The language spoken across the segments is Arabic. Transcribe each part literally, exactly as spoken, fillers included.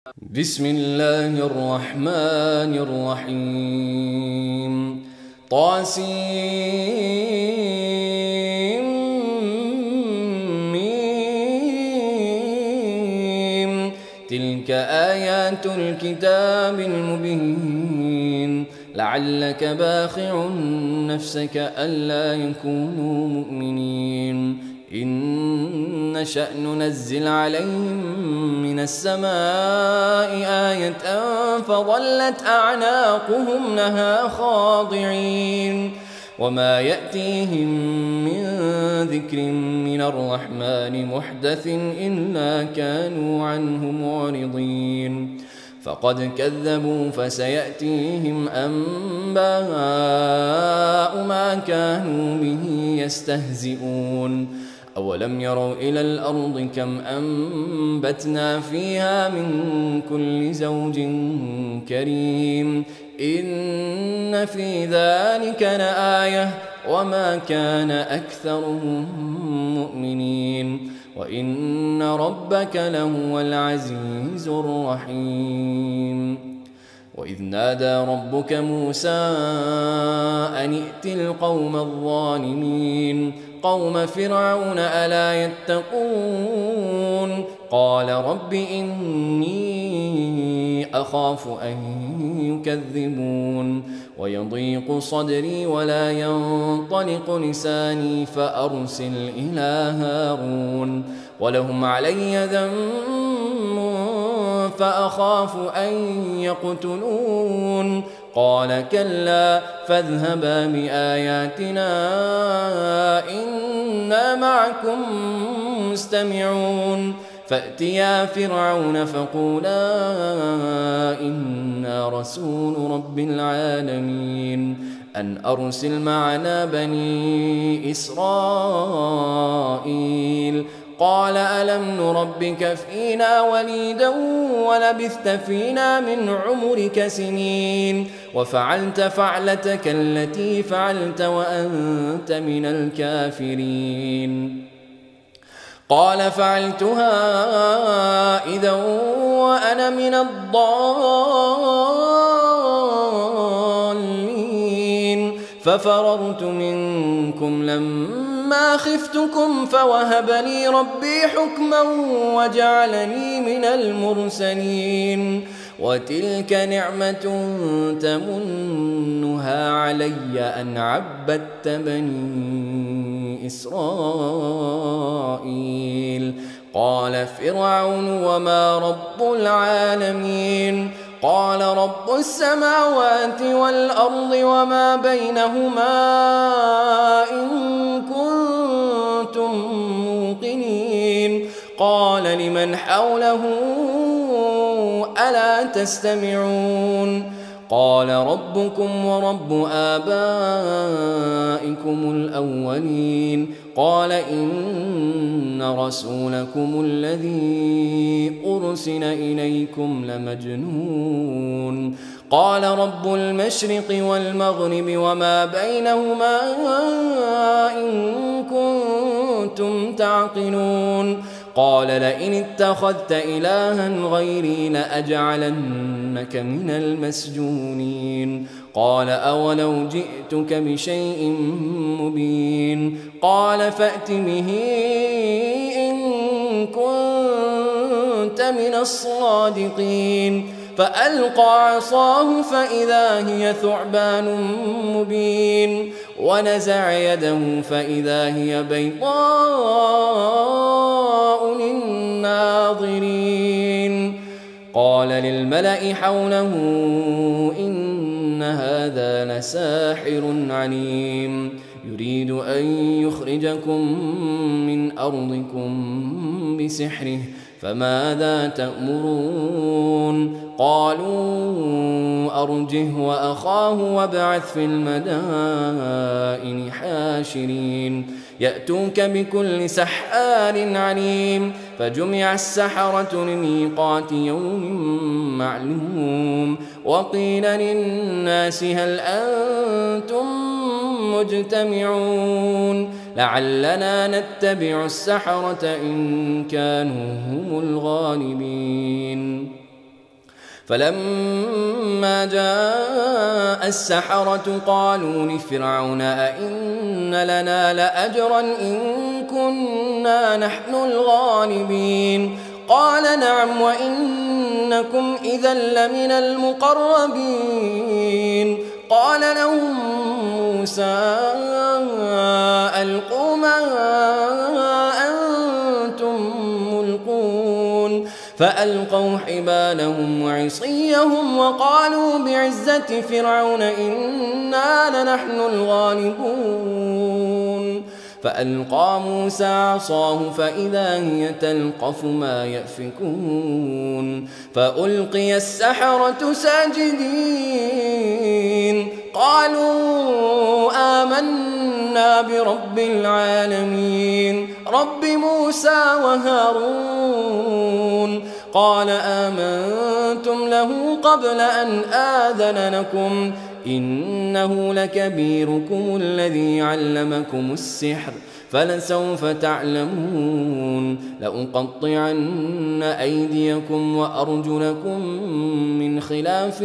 بسم الله الرحمن الرحيم طاسيم تلك آيات الكتاب المبين لعلك باخع نفسك ألا يكونوا مؤمنين إن نشأ ننزل عليهم من السماء آية فظلت أعناقهم لها خاضعين وما يأتيهم من ذكر من الرحمن محدث إلا كانوا عنه معرضين فقد كذبوا فسيأتيهم أنباء ما كانوا به يستهزئون أولم يروا إلى الأرض كم أنبتنا فيها من كل زوج كريم إن في ذلك لآية وما كان أكثرهم مؤمنين وإن ربك لهو العزيز الرحيم وإذ نادى ربك موسى أن ائت القوم الظالمين قوم فرعون ألا يتقون قال رب إني أخاف أن يكذبون ويضيق صدري ولا ينطلق لساني فأرسل إلى هارون ولهم علي ذنب فأخاف أن يقتلون قال كلا فاذهبا بآياتنا إنا معكم مستمعون فأتيا فرعون فقولا إنا رسول رب العالمين أن أرسل معنا بني إسرائيل قال ألم نربك فينا وليدا ولبثت فينا من عمرك سنين وفعلت فعلتك التي فعلت وأنت من الكافرين قال فعلتها إذا وأنا من الضالين ففررت منكم لما خفتكم فوهب لي ربي حكما وجعلني من المرسلين وتلك نعمة تمنها علي أن عبدت بني إسرائيل قال فرعون وما رب العالمين قال رب السماوات والأرض وما بينهما إن كنتم موقنين قال لمن حوله ألا تستمعون قال ربكم ورب آبائكم الأولين قال إن رسولكم الذي أرسل إليكم لمجنون قال رب المشرق والمغرب وما بينهما إن كنتم تعقلون قال لئن اتخذت إلها غيري لأجعلنك من المسجونين قال أولو جئتك بشيء مبين قال فأت به إن كنت من الصادقين فألقى عصاه فإذا هي ثعبان مبين ونزع يده فإذا هي بيضاء للناظرين قال للملأ حوله إن هذا لساحر عليم يريد أن يخرجكم من أرضكم بسحره فماذا تأمرون قالوا أرجه وأخاه وابعث في المدائن حاشرين يأتوك بكل سحار عليم فجمع السحرة لميقات يوم معلوم وقيل للناس هل أنتم مجتمعون لعلنا نتبع السحرة إن كانوا هم الغالبين فلما جاء السحرة قالوا لفرعون أئن لنا لأجرا إن كنا نحن الغالبين قال نعم وإنكم إذا لمن المقربين قال لهم موسى ألقوا ما أنتم ملقون فألقوا حبالهم وعصيهم وقالوا بعزة فرعون إنا لنحن الغالبون فألقى موسى عصاه فإذا هي تلقف ما يأفكون فألقي السحرة ساجدين قالوا آمنا برب العالمين رب موسى وهارون قال آمنتم له قبل أن آذن لكم إنه لكبيركم الذي علمكم السحر فلسوف تعلمون لأقطعن أيديكم وأرجلكم من خلاف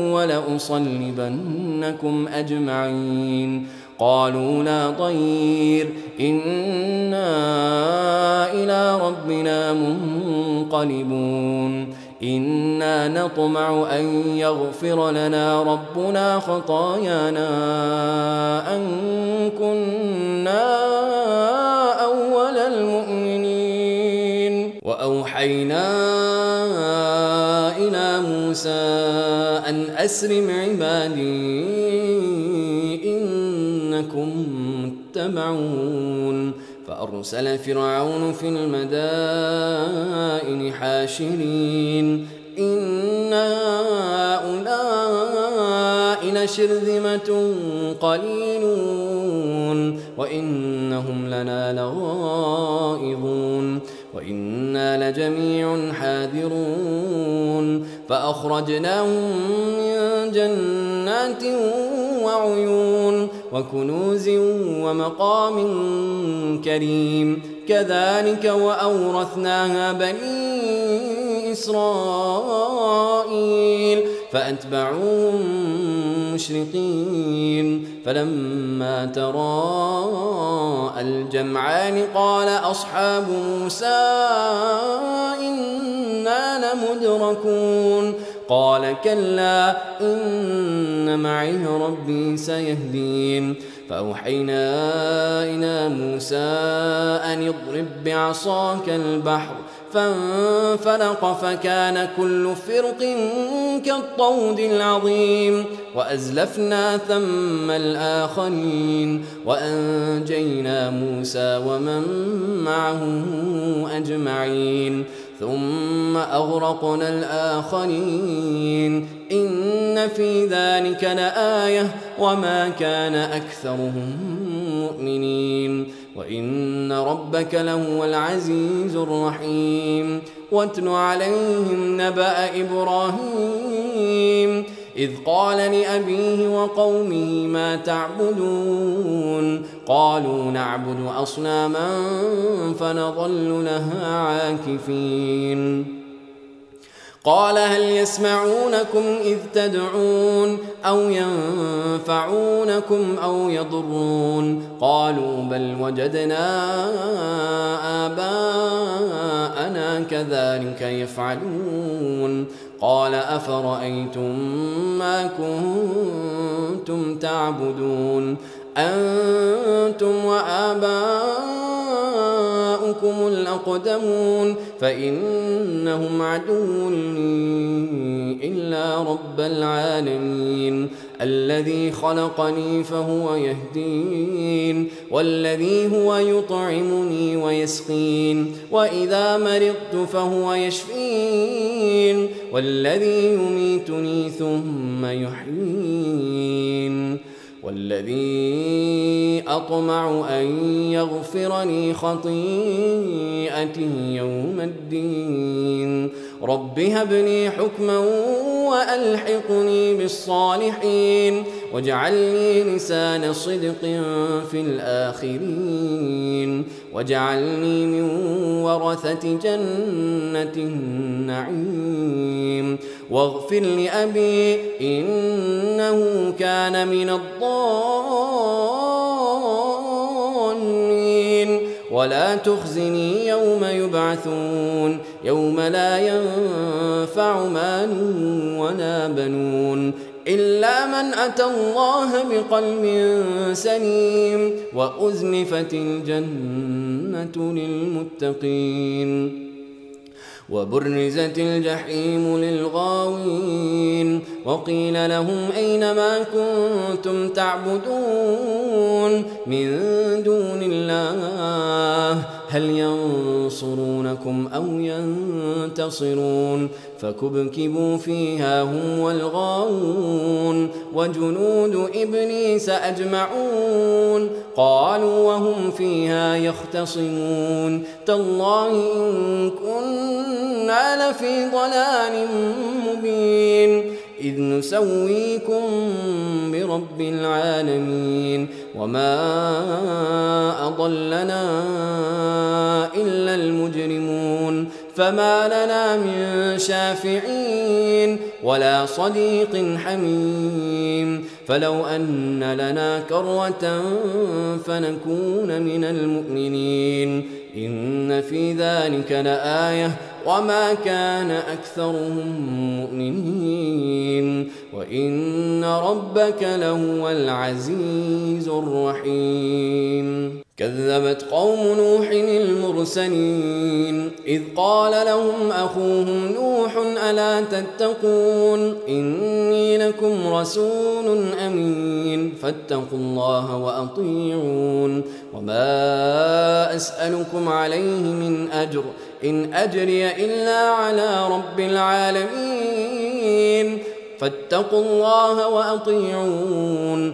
ولأصلبنكم أجمعين قالوا لا ضير إنا إلى ربنا منقلبون إنا نطمع أن يغفر لنا ربنا خطايانا أن كنا أول المؤمنين وأوحينا إلى موسى أن أسر بعبادي إنكم متبعون فأرسل فرعون في المدائن حاشرين إن هؤلاء لشرذمة قليلون وإنهم لنا لغائظون وإنا لجميع حاذرون فأخرجناهم من جنات وعيون وكنوز ومقام كريم كذلك وأورثناها بني إسرائيل فأتبعوهم مشرقين فلما تراءى الجمعان قال أصحاب موسى إنا لمدركون قال كلا إن معي ربي سيهدين فأوحينا إلى موسى أن اضرب بعصاك البحر فانفلق فكان كل فرق كالطود العظيم وأزلفنا ثم الآخرين وأنجينا موسى ومن معه أجمعين ثم أغرقنا الآخرين إن في ذلك لآية وما كان أكثرهم مؤمنين وإن ربك لهو العزيز الرحيم واتل عليهم نبأ إبراهيم إذ قال لأبيه وقومه ما تعبدون قالوا نعبد أصناما فنظل لها عاكفين قال هل يسمعونكم إذ تدعون أو ينفعونكم أو يضرون قالوا بل وجدنا آباءنا كذلك يفعلون قال أفرأيتم ما كنتم تعبدون أنتم وآباؤكم الأقدمون فإنهم عدو لي إلا رب العالمين الذي خلقني فهو يهدين والذي هو يطعمني ويسقين وإذا مرضت فهو يشفين والذي يميتني ثم يحيين والذي أطمع أن يغفر لي خطيئتي يوم الدين رب هب لي حكما وألحقني بالصالحين واجعل لي لسان صدق في الآخرين واجعلني من ورثة جنة النعيم واغفر لأبي إنه كان من الضالين ولا تخزني يوم يبعثون يوم لا ينفع مال ولا بنون إلا من أتى الله بقلب سليم وأزلفت الجنة للمتقين وبرزت الجحيم للغاوين وقيل لهم أين ما كنتم تعبدون من دون الله هل ينصرونكم أو ينتصرون فكبكبوا فيها هم والغاوون وجنود إبليس أجمعون قالوا وهم فيها يختصمون تالله إن كنا لفي ضلال مبين إذ نسويكم برب العالمين وما أضلنا إلا المجرمون فما لنا من شافعين ولا صديق حميم فلو أن لنا كرة فنكون من المؤمنين إن في ذلك لآية وما كان أكثرهم مؤمنين وإن ربك لهو العزيز الرحيم كذبت قوم نوح المرسلين إذ قال لهم أخوهم نوح ألا تتقون إني لكم رسول أمين فاتقوا الله وأطيعون وما أسألكم عليه من أجر إن أجري إلا على رب العالمين فاتقوا الله وأطيعون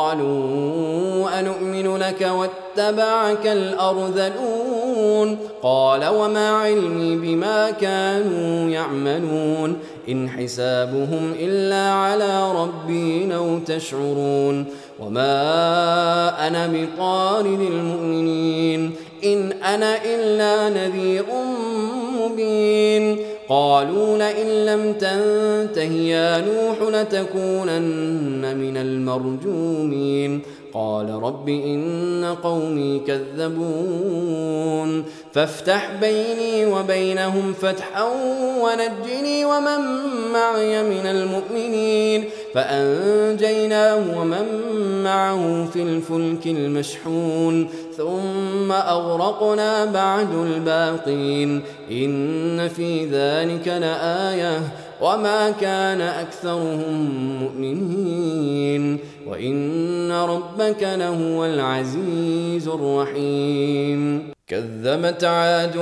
قالوا أنؤمن لك واتبعك الأرذلون قال وما علمي بما كانوا يعملون إن حسابهم إلا على ربي لو تشعرون وما أنا بطارد المؤمنين إن أنا إلا نذير مبين قالوا لئن لم تنته يا نوح لتكونن من المرجومين قال رب إن قومي كذبون فافتح بيني وبينهم فتحا ونجني ومن معي من المؤمنين فأنجيناه ومن معه في الفلك المشحون ثم أغرقنا بعد الباقين إن في ذلك لآية وما كان أكثرهم مؤمنين وإن ربك لهو العزيز الرحيم كذبت عاد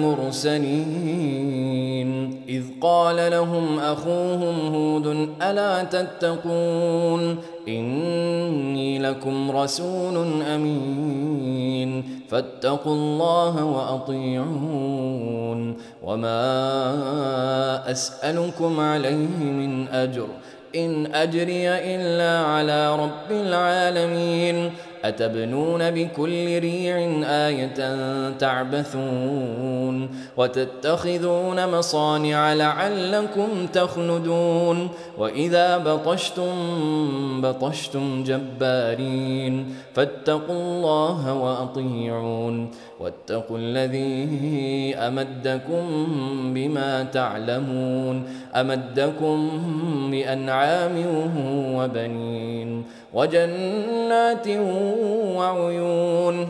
المرسلين إذ قال لهم أخوهم هود ألا تتقون إني لكم رسول أمين فاتقوا الله وأطيعون وما أسألكم عليه من أجر إن أجري إلا على رب العالمين أتبنون بكل ريع آية تعبثون وتتخذون مصانع لعلكم تخلدون وإذا بطشتم بطشتم جبارين فاتقوا الله وأطيعون واتقوا الذي أمدكم بما تعلمون أمدكم بأنعام وبنين وجنات وعيون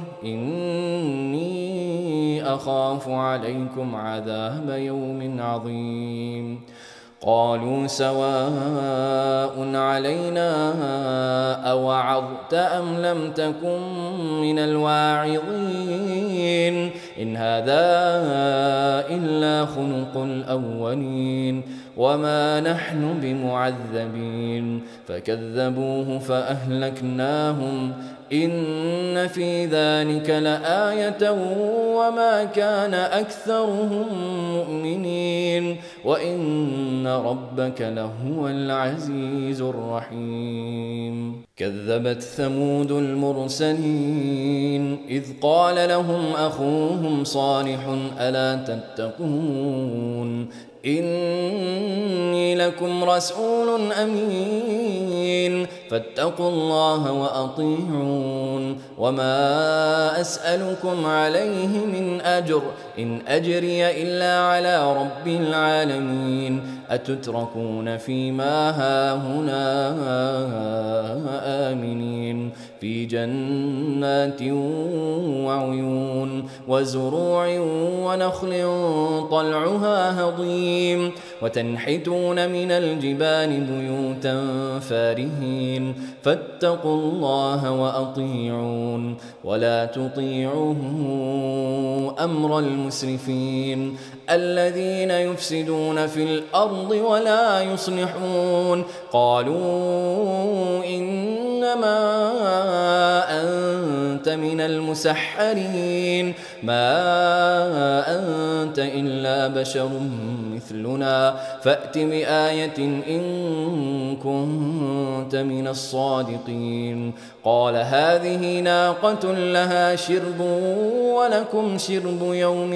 إني أخاف عليكم عذاب يوم عظيم قالوا سواء علينا أوعظت أم لم تكن من الواعظين إن هذا إلا خلق الأولين وما نحن بمعذبين فكذبوه فأهلكناهم إن في ذلك لآية وما كان أكثرهم مؤمنين وإن ربك لهو العزيز الرحيم كذبت ثمود المرسلين إذ قال لهم أخوهم صالح ألا تتقون إني لكم رسول أمين فاتقوا الله وأطيعون وما أسألكم عليه من أجر إن أجري إلا على رب العالمين أتتركون فيما هاهنا آمنين في جنات وعيون وزروع ونخل طلعها هضيم وتنحتون من الجبال بيوتا فارهين فاتقوا الله وأطيعون ولا تطيعوا أمر المسرفين الذين يفسدون في الأرض ولا يصلحون قالوا إنما أنت من المسحرين ما أنت إلا بشر مثلنا فأت بآية إن كنت من الصادقين قال هذه ناقة لها شرب ولكم شرب يوم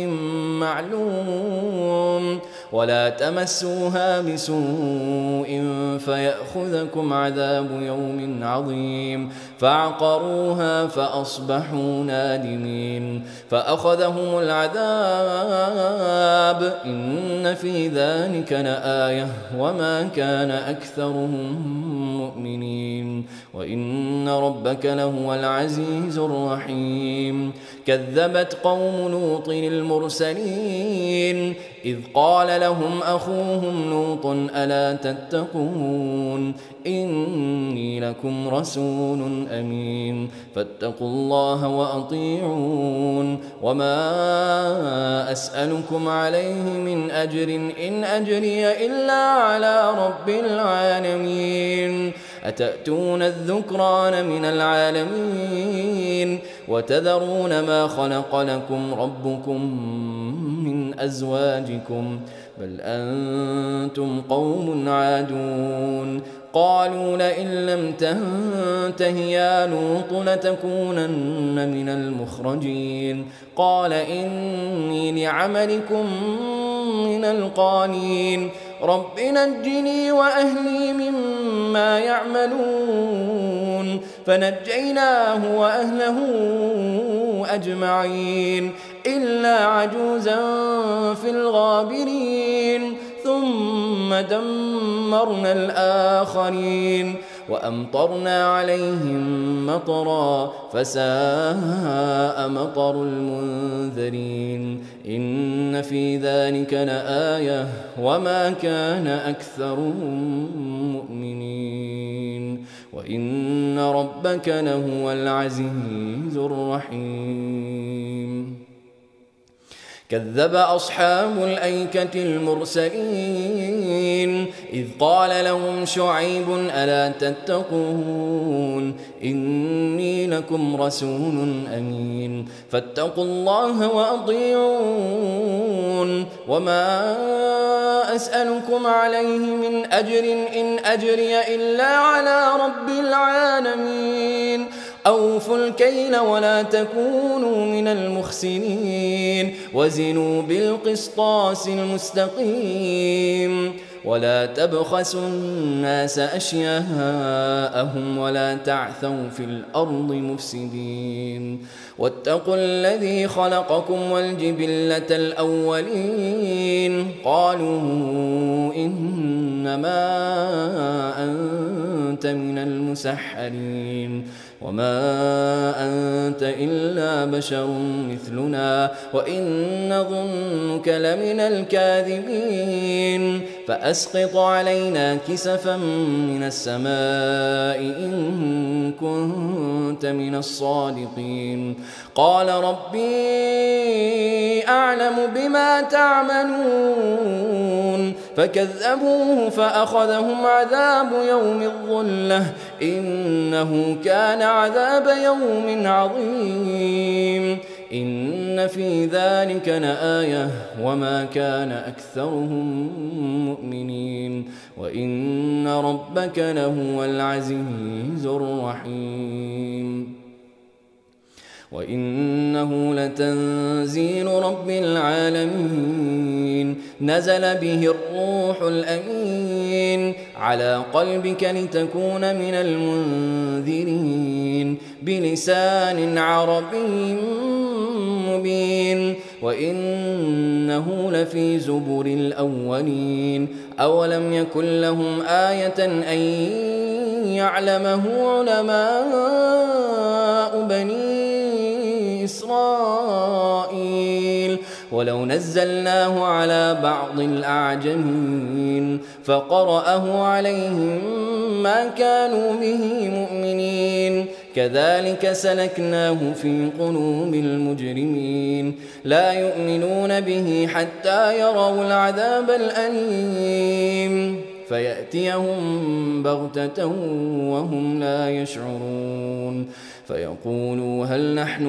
معلوم ولا تمسوها بسوء فيأخذكم عذاب يوم عظيم فعقروها فأصبحوا نادمين فأخذهم العذاب إن في ذلك لآية وما كان أكثرهم مؤمنين وإن ربك لهو العزيز الرحيم كذبت قوم لوط المرسلين إذ قال لهم أخوهم لوط ألا تتقون إني لكم رسول أمين فاتقوا الله وأطيعون وما أسألكم عليه من أجر إن أجري إلا على رب العالمين أتأتون الذكران من العالمين وتذرون ما خلق لكم ربكم من أزواجكم بل أنتم قوم عادون قالوا لئن لم تنته يا لوط لتكونن من المخرجين قال إني لعملكم من القالين رب نجني وأهلي مما يعملون فنجيناه وأهله أجمعين إلا عجوزا في الغابرين ثم دمرنا الآخرين وأمطرنا عليهم مطرا فساء مطر المنذرين إن في ذلك لآية وما كان أكثرهم مؤمنين وإن ربك لهو العزيز الرحيم كذب أصحاب الأيكة المرسلين إذ قال لهم شعيب ألا تتقون إني لكم رسول أمين فاتقوا الله وأطيعون وما أسألكم عليه من أجر إن أجري إلا على رب العالمين أوفوا الكيل ولا تكونوا من المخسرين وزنوا بالقسطاس المستقيم ولا تبخسوا الناس أشياءهم ولا تعثوا في الأرض مفسدين واتقوا الذي خلقكم والجبلة الأولين قالوا إنما أنت من المسحرين وما أنت إلا بشر مثلنا وإن نظنك لمن الكاذبين فأسقط علينا كسفا من السماء إن كنت من الصادقين قال ربي أعلم بما تعملون فكذبوه فأخذهم عذاب يوم الظلة إنه كان عذاب يوم عظيم إن في ذلك لآية وما كان أكثرهم مؤمنين وإن ربك لهو العزيز الرحيم وإنه لتنزيل رب العالمين نزل به الروح الأمين على قلبك لتكون من المنذرين بلسان عربي مبين وإنه لفي زبر الأولين أولم يكن لهم آية أن يعلمه علماء بني إسرائيل ولو نزلناه على بعض الأعجمين فقرأه عليهم ما كانوا به مؤمنين كذلك سلكناه في قلوب المجرمين لا يؤمنون به حتى يروا العذاب الأليم فيأتيهم بغتة وهم لا يشعرون فيقولوا هل نحن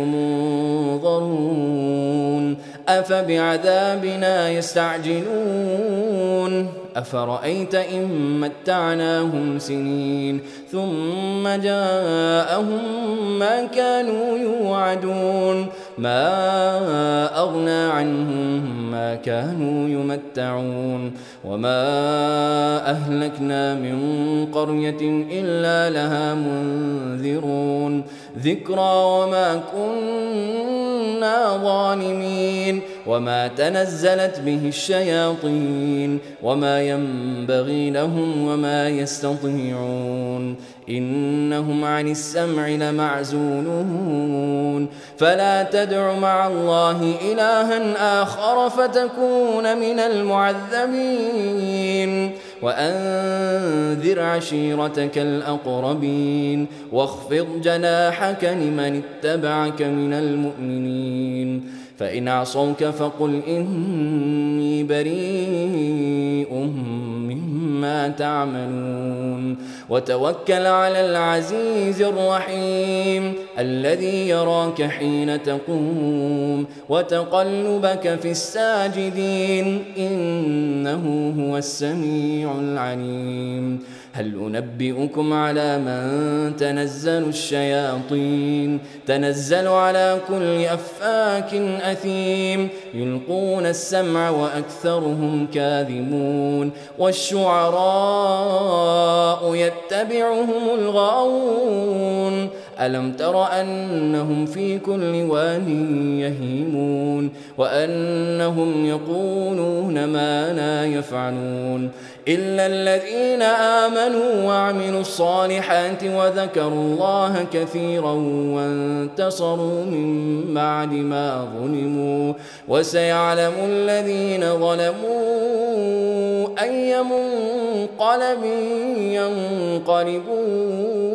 منظرون أفبعذابنا يستعجلون أفرأيت إن متعناهم سنين ثم جاءهم ما كانوا يوعدون ما أغنى عنهم ما كانوا يمتعون وما أهلكنا من قرية إلا لها منذرون ذكرى وما كنا ظالمين وما تنزلت به الشياطين وما ينبغي لهم وما يستطيعون إنهم عن السمع لمعزولون فلا تدع مع الله إلها آخر فتكون من المعذبين وأنذر عشيرتك الأقربين واخفض جناحك لمن اتبعك من المؤمنين فإن عصوك فقل إني بريء مما تعملون وتوكل على العزيز الرحيم الذي يراك حين تقوم وتقلبك في الساجدين إنه هو السميع العليم هل أنبئكم على من تنزل الشياطين تنزل على كل أفاك أثيم يلقون السمع وأكثرهم كاذبون والشعراء يتبعهم الغاوون ألم تر أنهم في كل واد يهيمون وأنهم يقولون ما لا يفعلون إلا الذين آمنوا وعملوا الصالحات وذكروا الله كثيرا وانتصروا من بعد ما ظلموا وسيعلم الذين ظلموا أي منقلب ينقلبون